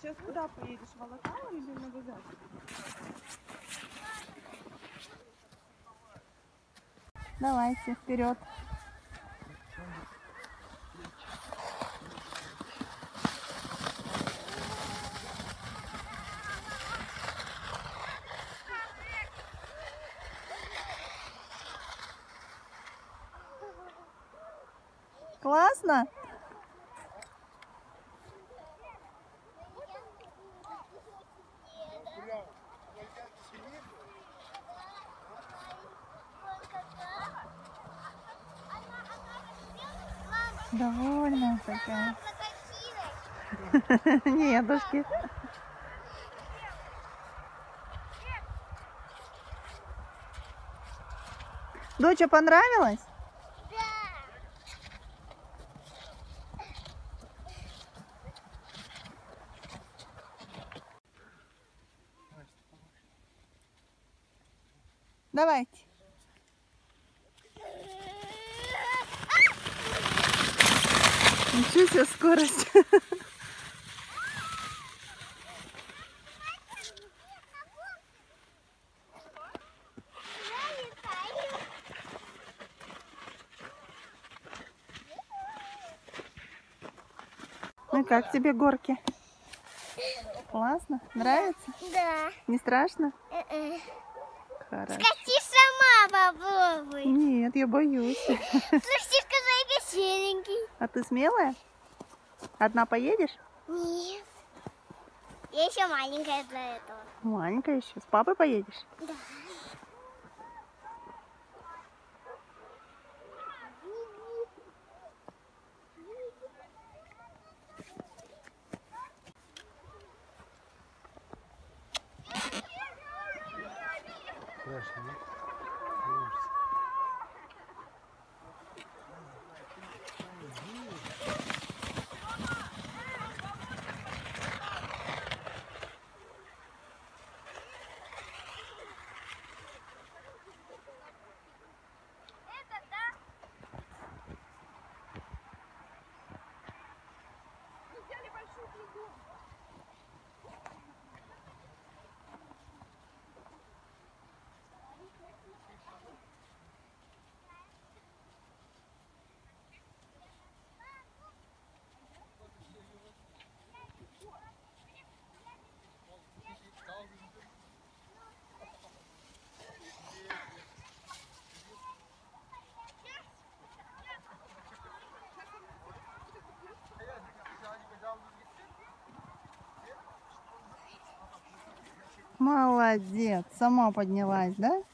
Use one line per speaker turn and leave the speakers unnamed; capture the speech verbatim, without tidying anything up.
сейчас куда поедешь? В Алатау или на Гагат?
Давайте, вперед. Классно? Довольная такая. Нетушки. Доча, понравилось? Давайте. Ничего себе скорость. Ну как тебе горки? Классно? Нравится?
Да.
Не страшно?
Э-э.
Хорошо.
Скати сама попробуй.
Нет, я боюсь.
Слушай, сказай, веселенький.
А ты смелая? Одна поедешь?
Нет. Я еще маленькая для этого.
Маленькая еще. С папой поедешь?
Да.
Страшно, нет?
Молодец, сама поднялась, да?